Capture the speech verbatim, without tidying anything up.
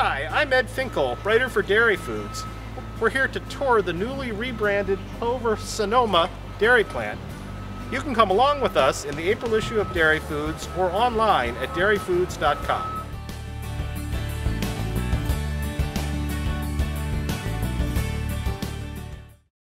Hi, I'm Ed Finkel, writer for Dairy Foods. We're here to tour the newly rebranded Clover, Sonoma dairy plant. You can come along with us in the April issue of Dairy Foods or online at dairy foods dot com.